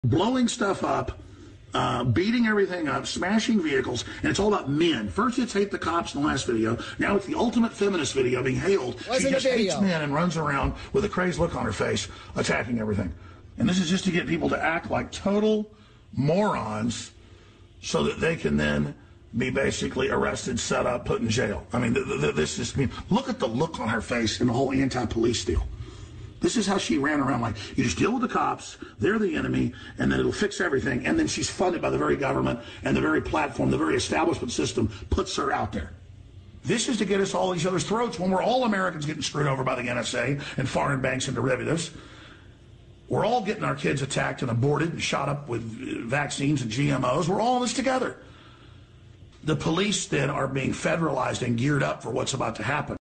blowing stuff up, beating everything up, smashing vehicles, and it's all about men. First it's hate the cops in the last video. Now it's the ultimate feminist video being hailed. She just hates men and runs around with a crazed look on her face, attacking everything. And this is just to get people to act like total morons so that they can then be basically arrested, set up, put in jail. I mean, this is, look at the look on her face and the whole anti-police deal. This is how she ran around, like, you just deal with the cops, they're the enemy, and then it'll fix everything. And then she's funded by the very government and the very platform, the very establishment system puts her out there. This is to get us all at each other's throats when we're all Americans getting screwed over by the NSA and foreign banks and derivatives. We're all getting our kids attacked and aborted and shot up with vaccines and GMOs. We're all in this together. The police then are being federalized and geared up for what's about to happen.